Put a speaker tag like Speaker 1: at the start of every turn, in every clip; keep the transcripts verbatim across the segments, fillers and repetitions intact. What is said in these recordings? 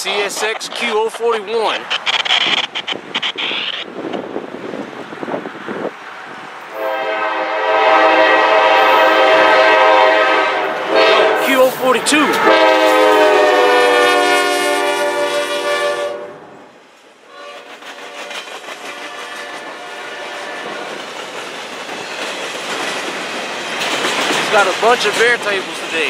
Speaker 1: C S X Q zero four one. Q zero four two. He's got a bunch of bear tables today.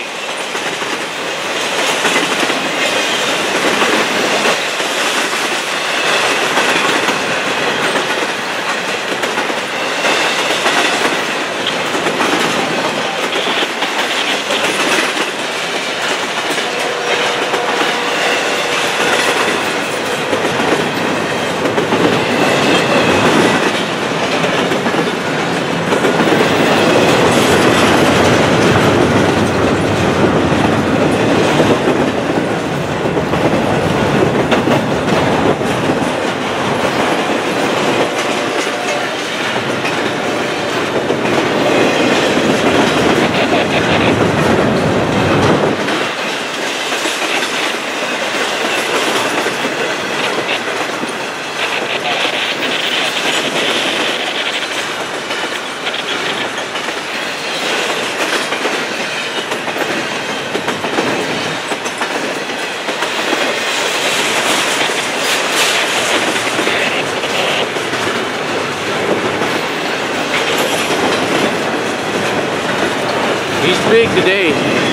Speaker 1: He's big today.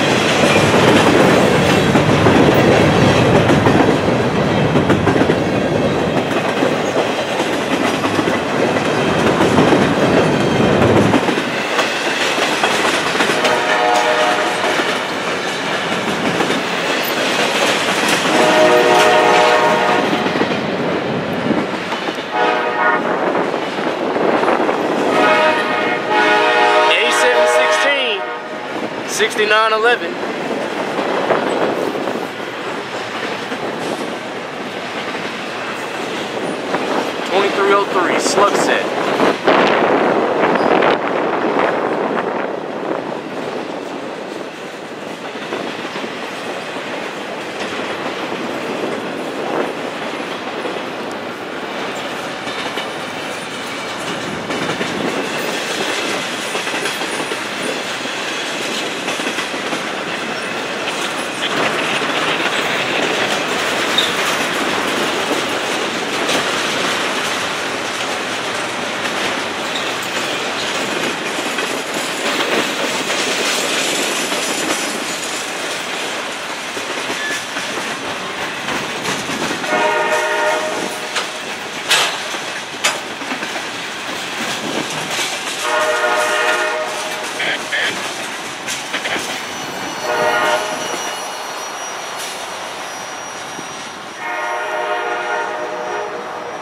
Speaker 1: sixty-nine eleven. twenty-three oh three slug set.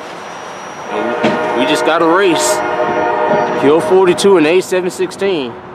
Speaker 1: We just got a race. Q zero four two and A seven sixteen.